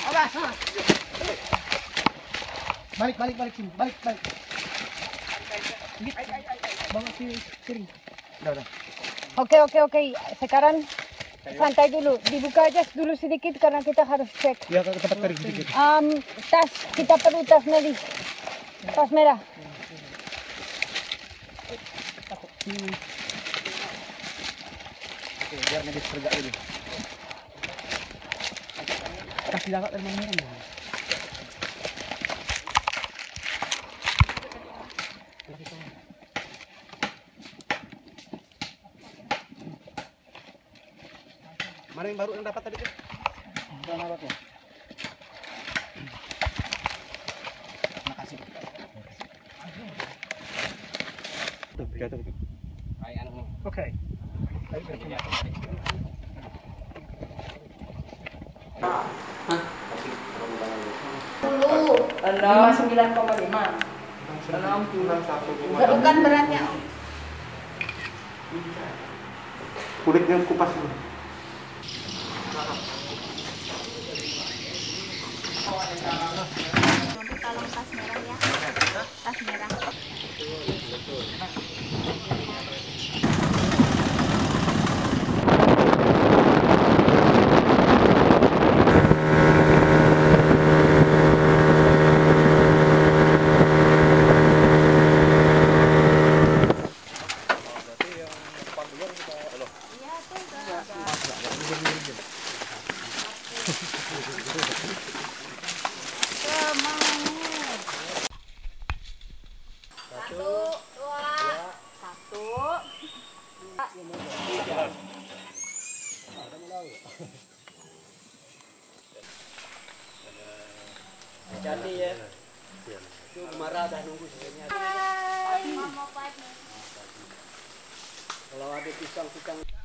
Balik sini. Balik. Bawa si piring. Udah. Oke. Sekarang santai dulu. Dibuka aja dulu sedikit karena kita harus cek. Ya, ke tempat piring sedikit. Tas, kita perlu tas medis. Tas merah. Oke, biar medis kerja dulu. Kasih jarak dari mana? Mana yang baru yang dapat tadi tuh? Yang dapat ya? Makasih. Tuh, jatuh. Oke. Lima 9,5. Bukan beratnya. Kulitnya kupas dulu. Tolong tas merah ya. Tas merah. Jadi ya. Itu marah dah nunggu sebenarnya. Kalau ada pisang-pisang